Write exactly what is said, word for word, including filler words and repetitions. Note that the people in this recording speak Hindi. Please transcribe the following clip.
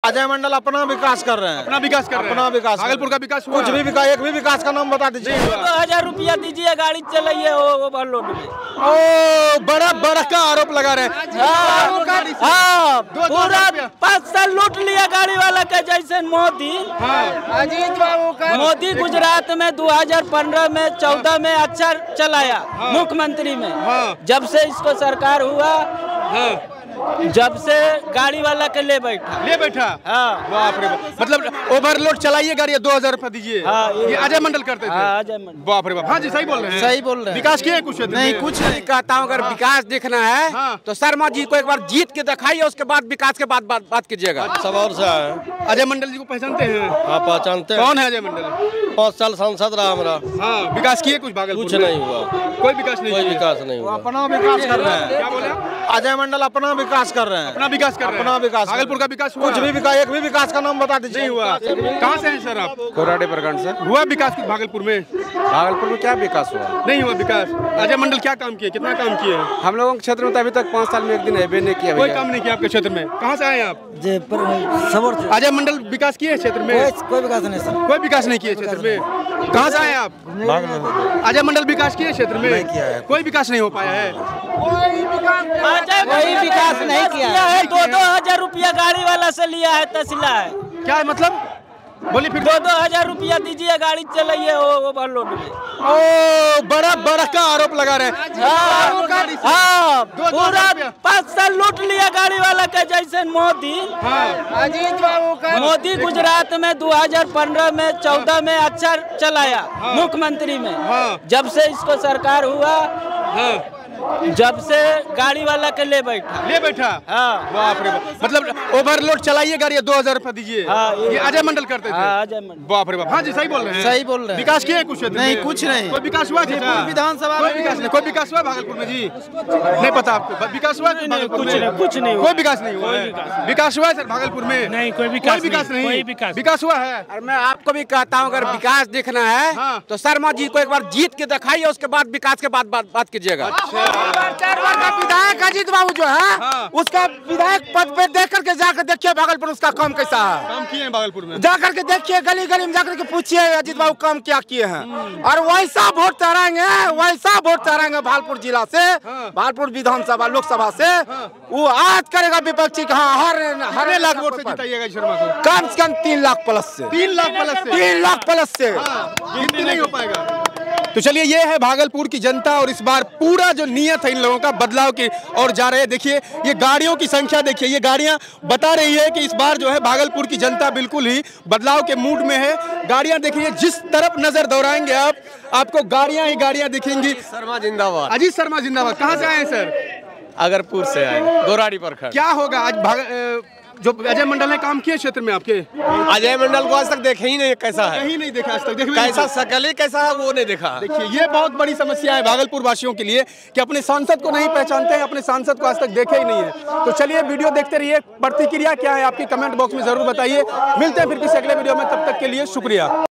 अजय मंडल अपना विकास कर रहे हैं, अपना विकास कर रहे हैं, अपना विकास, भागलपुर का विकास हुआ? कुछ भी विकास, एक भी विकास का नाम बता दीजिए। दो हजार रुपया दीजिए, गाड़ी चलाइए ओवरलोड में। ओ बड़ा बड़ा का आरोप लगा रहे हैं। हाँ, पूरा पाँच साल लूट लिया गाड़ी वाला के जैसे मोदी। अजीत बाबू का मोदी गुजरात में दो हजार पंद्रह में चौदह में अच्छा चलाया मुख्यमंत्री में। जब से इसको सरकार हुआ, जब से गाड़ी वाला के ले बैठा ले बैठा हाँ। बाप रे बाप, मतलब ओवरलोड चलाइए गाड़ी, दो हजार रुपया दीजिए। हाँ, ये अजय मंडल करते थे। हाँ, अजय मंडल। बाप रे बाप, हाँ जी सही बोल रहे हैं, सही बोल रहे हैं। विकास किए कुछ नहीं, कुछ नहीं कहता हूँ। अगर विकास देखना है हाँ। तो शर्मा जी को एक बार जीत के दिखाइए, उसके बाद विकास के बाद बात बात कीजिएगा। सबौर से है। अजय मंडल जी को पहचानते हैं? हाँ पहचानते हैं। कौन है अजय मंडल? पाँच साल सांसद रहा हमारा। हाँ, विकास किए कुछ भागलपुर कुछ में? नहीं हुआ, कोई विकास नहीं कोई किए। विकास नहीं हुआ। अपना विकास कर रहे हैं। क्या बोले आप? अजय मंडल अपना विकास कर रहे हैं, अपना विकास कर रहे हैं, अपना विकास, भागलपुर का विकास हुआ? कुछ भी विकास, एक भी विकास का नाम बता दीजिए। नहीं हुआ। कहाँ से हैं सर आप? कोराडी प्रखंड से। हुआ विकास कुछ भागलपुर में? भागलपुर में क्या विकास हुआ? नहीं हुआ विकास। अजय मंडल क्या काम किए, कितना काम किए हैं? हम लोगों के क्षेत्र में तो अभी तक पाँच साल में एक दिन अभी नहीं किया। कोई काम नहीं किया आपके क्षेत्र में? कहाँ से आए आप? अजय मंडल विकास किए क्षेत्र में? कोई विकास नहीं सर। कोई विकास नहीं किए क्षेत्र में। कहाँ से आए आप? अजय मंडल विकास किए क्षेत्र में? कोई विकास नहीं हो पाया है। कोई विकास नहीं किया है। दो दो हजार रुपया गाड़ी वाला से लिया है, तसला है। क्या है मतलब? बोलिए फिर। दो दो हजार रुपया दीजिए, गाड़ी चलाइए ओवरलोड में। ओ बड़ा बड़ा का आरोप लगा रहे हैं। हाँ, पूरा पाँच साल लूट लिया गाड़ी वाला के जैसे मोदी। अजीत बाबू का मोदी गुजरात में दो हजार पंद्रह में चौदह में अच्छा चलाया मुख्यमंत्री में। जब से इसको सरकार हुआ, जब से गाड़ी वाला के ले बैठा ले बैठा हाँ। बाप रे बाप, मतलब ओवरलोड चलाइए गाड़ी, दो हजार रुपया दीजिए। हाँ, ये अजय मंडल करते थे। हाँ, अजय मंडल। बाप रे बाप, हाँ जी सही बोल रहे हैं, सही बोल रहे हैं। विकास किए कुछ क्षेत्र नहीं, में? कुछ नहीं। कोई विकास हुआ? विधानसभा कोई विकास नहीं। कोई विकास हुआ भागलपुर में जी? नहीं पता आपको? विकास हुआ भागलपुर कुछ में? नहीं, कुछ नहीं हुआ। कोई विकास नहीं हुआ है। विकास हुआ है सर भागलपुर में? नहीं, कोई विकास कोई विकास नहीं, नहीं। कोई विकास विकास हुआ है? और मैं आपको भी कहता हूँ, अगर विकास देखना है हाँ। तो शर्मा जी को एक बार जीत के दिखाइए, उसके बाद विकास के बाद बात बात कीजिएगा। विधायक अजीत बाबू जो है हाँ। उसका विधायक पद पे देख करके जाकर देखिए भागलपुर उसका काम कैसा है। काम किए हैं भागलपुर में? जाकर के देखिए, गली गली में जाकर के पूछिए अजीत बाबू काम क्या किए हैं, और वैसा वोट तहराएंगे, वैसा वोट तहराएंगे भागलपुर जिला से, भागलपुर विधानसभा लोकसभा से। वो आज करेगा विपक्षी का हाँ, हर कितने लाख वोट से जिताइएगा शर्मा को? कम से कम तीन लाख प्लस से। तीन लाख प्लस से? तीन लाख प्लस से गिनती नहीं हो पाएगा। तो चलिए, ये है भागलपुर की जनता, और इस बार पूरा जो नियत है इन लोगों का बदलाव की और जा रहे हैं। देखिए ये गाड़ियों की संख्या देखिए, ये गाड़ियां बता रही है कि इस बार जो है भागलपुर की जनता बिल्कुल ही बदलाव के मूड में है। गाड़ियां देखिए, जिस तरफ नजर दौड़ाएंगे आप, आपको गाड़ियां ही गाड़ियां दिखेंगी। शर्मा जिंदाबाद। अजीत शर्मा जिंदाबाद। कहाँ से आए सर? अगरपुर से आए, गोराडी प्रखंड। क्या होगा आज भाग अ, जो अजय मंडल ने काम किए क्षेत्र में आपके? अजय मंडल को आज तक देखे ही नहीं कैसा है, कहीं नहीं देखा आज तक। देखिए कैसा शकल ही कैसा है वो नहीं देखा। देखिए, ये बहुत बड़ी समस्या है भागलपुर वासियों के लिए कि अपने सांसद को नहीं पहचानते हैं, अपने सांसद को आज तक देखे ही नहीं है। तो चलिए, वीडियो देखते रहिए। प्रतिक्रिया क्या है आपकी कमेंट बॉक्स में जरूर बताइए। मिलते हैं फिर किसी अगले वीडियो में, तब तक के लिए शुक्रिया।